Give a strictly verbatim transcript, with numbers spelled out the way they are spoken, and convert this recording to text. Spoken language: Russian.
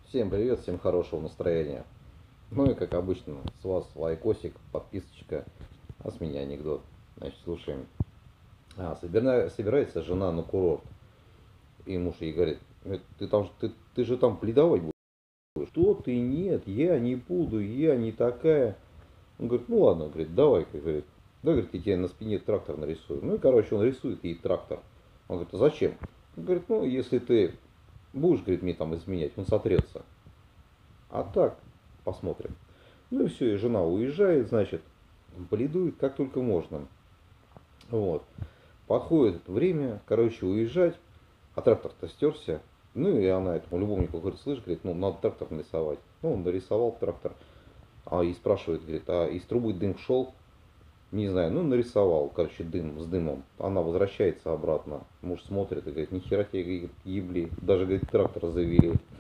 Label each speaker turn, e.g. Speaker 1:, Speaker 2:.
Speaker 1: Всем привет, всем хорошего настроения. Ну и как обычно, с вас лайкосик, подписочка, а с меня анекдот. Значит, слушаем. А, собира- собирается жена на курорт. И муж ей говорит: «Э, ты там, ж- ты, ты же там пледовать будешь. Что ты? Нет, я не буду, я не такая. Он говорит: ну ладно, говорит, давай, говорит, да, говорит, я тебе на спине трактор нарисую. Ну и, короче, он рисует ей трактор. Он говорит: а зачем? Он говорит: ну, если ты будешь, говорит, мне там изменять, он сотрется. А так, посмотрим. Ну и все, и жена уезжает, значит, бледует как только можно. Вот. Подходит время, короче, уезжать, а трактор-то стерся. Ну и она этому любовнику говорит: слышь, говорит, ну надо трактор нарисовать. Ну, он нарисовал трактор, а и спрашивает, говорит, а из трубы дым шел? Не знаю, ну нарисовал, короче, дым с дымом. Она возвращается обратно. Муж смотрит и говорит: нихера тебе, говорит, ебли, даже, говорит, трактор завели.